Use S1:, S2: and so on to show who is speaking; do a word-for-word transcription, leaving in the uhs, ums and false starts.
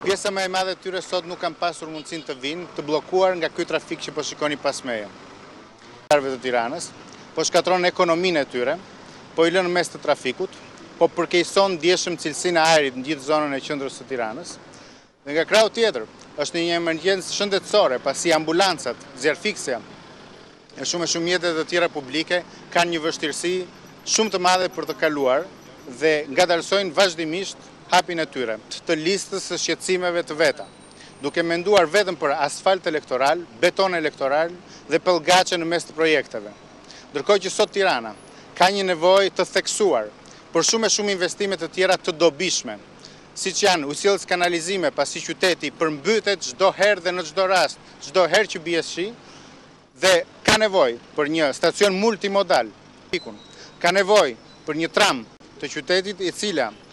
S1: Pjesa më e madhe e tyre sot nuk kanë pasur mundësinë të vinë, të bllokuar nga ky trafik që po shikoni pas meje. Të Tiranës, po shkatron ekonominë e tyre, po i lënë mes të trafikut, po përkeqëson ndjeshëm cilësinë e ajrit në gjithë zonën e qendrës së Tiranës. Dhe nga krau tjetër, është një emergjencë shëndetësore, pasi ambulancat, zjarfiksja e shumë e shumë mjetet të tjera publike kanë një vështirësi shumë të madhe për të kaluar dhe ngadalsojnë vazhdimisht hapin e tyre të listës së shqetësimeve të veta, duke menduar vetëm për asfalt elektoral, beton elektoral dhe pëllgaçe në mes të projekteve. Ndërkohë që sot Tirana ka një nevojë të theksuar për shumë e shumë investime të tjera të dobishme, siç janë ujësillës kanalizime, pasi qyteti përmbytet çdo herë dhe në çdo rast, çdo herë që bie shi, dhe ka nevojë për një stacion multimodal, ka nevojë për një tram të qytetit, e cila